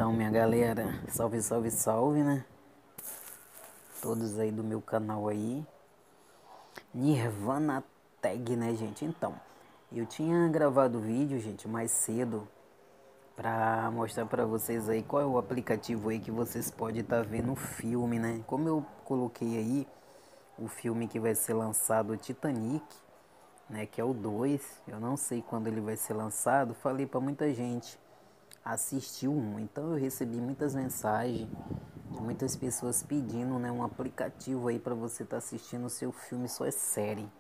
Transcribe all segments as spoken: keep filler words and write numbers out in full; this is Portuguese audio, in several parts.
Então, minha galera, salve, salve, salve, né? Todos aí do meu canal aí. Nirvana Tag, né, gente? Então, eu tinha gravado o vídeo, gente, mais cedo pra mostrar pra vocês aí qual é o aplicativo aí que vocês podem estar tá vendo o filme, né? Como eu coloquei aí o filme que vai ser lançado, o Titanic, né, que é o dois. Eu não sei quando ele vai ser lançado. Falei pra muita gente assistiu um, então eu recebi muitas mensagens de muitas pessoas pedindo, né, um aplicativo aí para você estar tá assistindo o seu filme, sua série.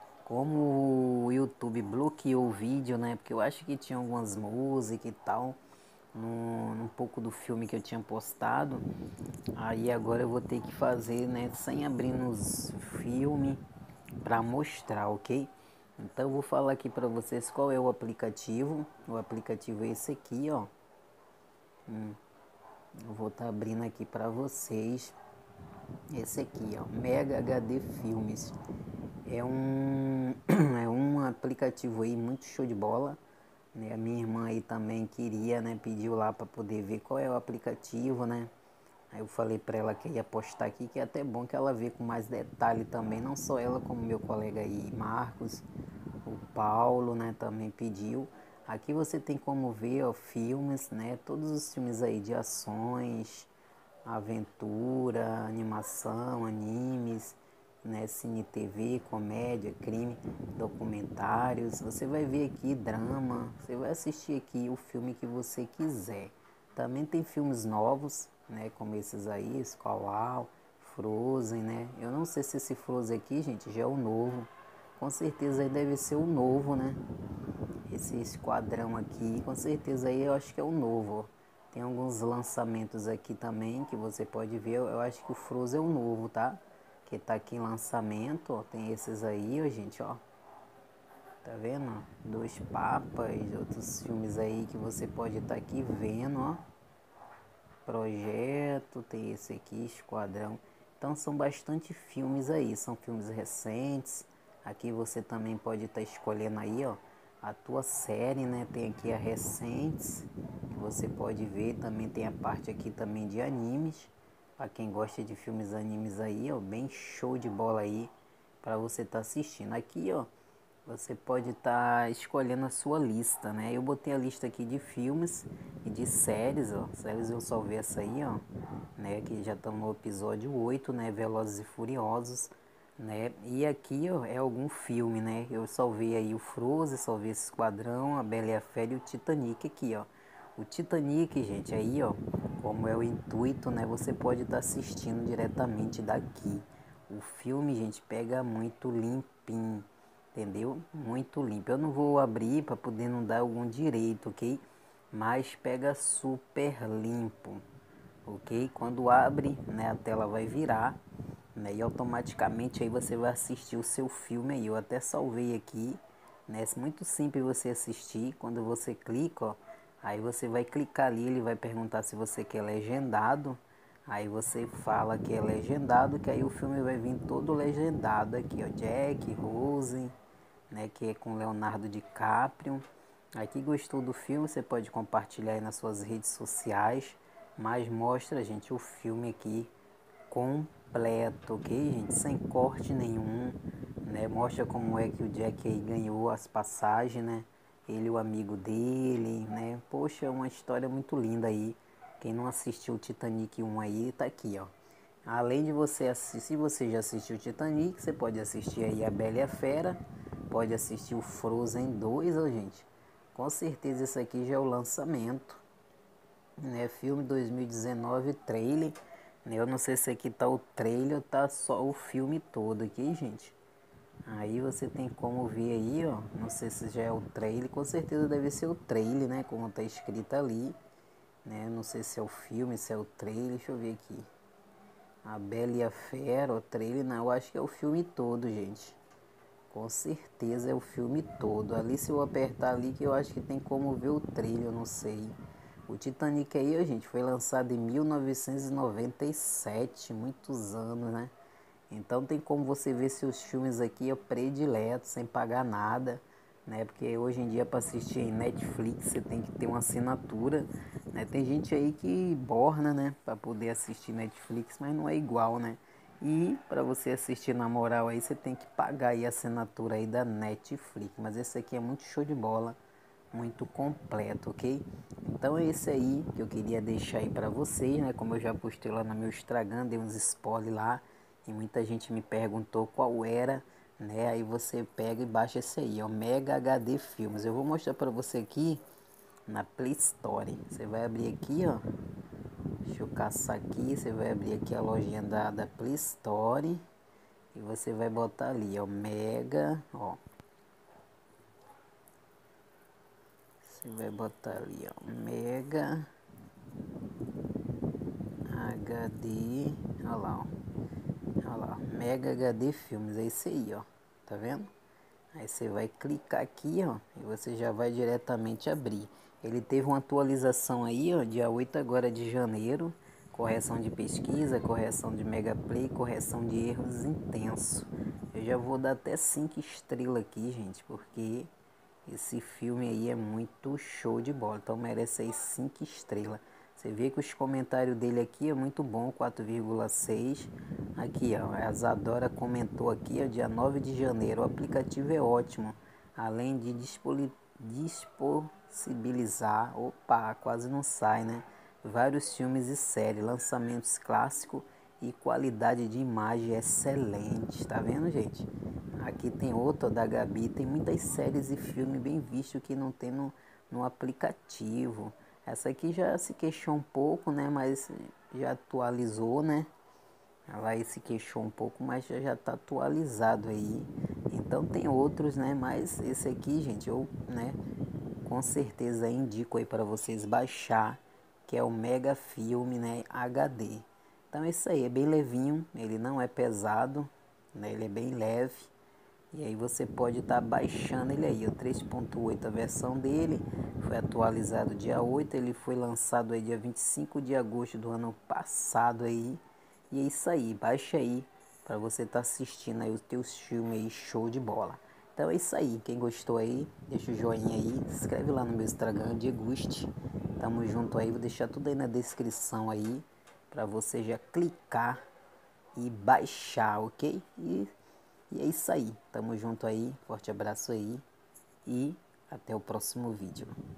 Como o YouTube bloqueou o vídeo, né, porque eu acho que tinha algumas músicas e tal num, num pouco do filme que eu tinha postado. Aí agora eu vou ter que fazer, né, sem abrir nos filmes para mostrar, ok? Então eu vou falar aqui para vocês qual é o aplicativo. O aplicativo é esse aqui, ó. Hum, eu vou estar tá abrindo aqui para vocês. Esse aqui, ó, Mega H D Filmes. É um é um aplicativo aí muito show de bola, né? A minha irmã aí também queria, né, pediu lá para poder ver qual é o aplicativo, né? Aí eu falei para ela que ia postar aqui, que é até bom que ela vê com mais detalhe também, não só ela como meu colega aí, Marcos, o Paulo, né, também pediu. Aqui você tem como ver, ó, filmes, né, todos os filmes aí de ações, aventura, animação, animes, né, cine T V, comédia, crime, documentários. Você vai ver aqui drama, você vai assistir aqui o filme que você quiser. Também tem filmes novos, né, como esses aí, Squall, Frozen, né? Eu não sei se esse Frozen aqui, gente, já é o novo. Com certeza aí deve ser o novo, né? Esse esquadrão aqui, com certeza aí eu acho que é o novo. Tem alguns lançamentos aqui também que você pode ver. Eu acho que o Frozen é o novo, tá? Que tá aqui em lançamento, ó. Tem esses aí, ó, gente, ó. Tá vendo? Dois Papas, outros filmes aí que você pode estar tá aqui vendo, ó. Projeto, tem esse aqui, Esquadrão. Então são bastante filmes aí, são filmes recentes. Aqui você também pode estar tá escolhendo aí, ó, a tua série, né? Tem aqui a recentes, que você pode ver. Também tem a parte aqui também de animes. Para quem gosta de filmes animes aí, ó, bem show de bola aí para você estar tá assistindo. Aqui, ó, você pode estar tá escolhendo a sua lista, né? Eu botei a lista aqui de filmes e de séries, ó. Séries eu só vi essa aí, ó, né? Que já estamos no episódio oito, né? Velozes e Furiosos, né? E aqui, ó, é algum filme, né? Eu só vi aí o Frozen, só vi esse Esquadrão, a Bela e a Fera e o Titanic aqui, ó. O Titanic, gente, aí, ó, como é o intuito, né? Você pode estar tá assistindo diretamente daqui. O filme, gente, pega muito limpinho. Entendeu? Muito limpo. Eu não vou abrir para poder não dar algum direito, ok? Mas pega super limpo, ok? Quando abre, né, a tela vai virar, né? E automaticamente aí você vai assistir o seu filme aí. Eu até salvei aqui, né? É muito simples você assistir. Quando você clica, ó, aí você vai clicar ali, ele vai perguntar se você quer legendado. Aí você fala que é legendado, que aí o filme vai vir todo legendado aqui, ó. Jack, Rose, né, que é com Leonardo DiCaprio. Aqui gostou do filme, você pode compartilhar aí nas suas redes sociais, mas mostra, gente, o filme aqui completo, ok, gente? Sem corte nenhum, né? Mostra como é que o Jack aí ganhou as passagens, né? Ele, o amigo dele, né? Poxa, é uma história muito linda aí. Quem não assistiu o Titanic um aí, tá aqui, ó. Além de você assistir, se você já assistiu o Titanic, você pode assistir aí a Bela e a Fera, pode assistir o Frozen dois, ó, gente. Com certeza esse aqui já é o lançamento, né? Filme dois mil e dezenove, trailer, né? Eu não sei se aqui tá o trailer ou tá só o filme todo aqui, gente. Aí você tem como ver aí, ó. Não sei se já é o trailer, com certeza deve ser o trailer, né? Como tá escrito ali, né? Não sei se é o filme, se é o trailer, deixa eu ver aqui. A Bela e a Fera, o trailer, não, eu acho que é o filme todo, gente. Com certeza é o filme todo. Ali se eu apertar ali que eu acho que tem como ver o trailer, eu não sei. O Titanic aí, gente, foi lançado em mil novecentos e noventa e sete, muitos anos, né? Então tem como você ver seus filmes aqui, ó, prediletos, sem pagar nada. né? Porque hoje em dia para assistir em Netflix você tem que ter uma assinatura, né? Tem gente aí que borna, né, para poder assistir Netflix, mas não é igual, né? E para você assistir na moral aí você tem que pagar aí a assinatura aí da Netflix, mas esse aqui é muito show de bola, muito completo, ok? Então é esse aí que eu queria deixar aí para vocês, né? Como eu já postei lá no meu Instagram, dei uns spoilers lá e muita gente me perguntou qual era, né? Aí você pega e baixa esse aí, ó, Mega H D Filmes. Eu vou mostrar para você aqui na Play Store. Você vai abrir aqui, ó. Deixa eu caçar aqui, você vai abrir aqui a lojinha da, da Play Store e você vai botar ali, ó, Mega, ó. Você vai botar ali, ó, Mega H D, olha lá, ó. Olha lá, Mega H D Filmes, é isso aí, ó. Tá vendo? Aí você vai clicar aqui, ó, e você já vai diretamente abrir. Ele teve uma atualização aí, ó, dia oito agora de janeiro. Correção de pesquisa, correção de Mega Play, correção de erros intenso. Eu já vou dar até cinco estrelas aqui, gente, porque esse filme aí é muito show de bola. Então merece aí cinco estrelas. Você vê que os comentários dele aqui é muito bom, quatro vírgula seis. Aqui, ó, a Zadora comentou aqui, ó, dia nove de janeiro. O aplicativo é ótimo, além de disponibilizar, opa, quase não sai, né? Vários filmes e séries, lançamentos clássicos e qualidade de imagem excelente. Tá vendo, gente? Aqui tem outra da Gabi, tem muitas séries e filmes bem vistos que não tem no, no aplicativo. Essa aqui já se queixou um pouco, né? Mas já atualizou, né? Ela aí se queixou um pouco, mas já já tá atualizado aí. Então tem outros, né? Mas esse aqui, gente, eu, né, com certeza indico aí para vocês baixar, que é o Mega Filme, né, H D. Então isso aí é bem levinho, ele não é pesado, né? Ele é bem leve. E aí você pode estar tá baixando ele aí, o três ponto oito, a versão dele foi atualizado dia oito, ele foi lançado aí dia vinte e cinco de agosto do ano passado aí. E é isso aí, baixa aí para você estar tá assistindo aí os teus filmes aí, show de bola. Então é isso aí, quem gostou aí, deixa o joinha aí, se inscreve lá no meu Instagram, Dieguste. Tamo junto aí, vou deixar tudo aí na descrição aí para você já clicar e baixar, ok? E e é isso aí. Tamo junto aí. Forte abraço aí. E até o próximo vídeo.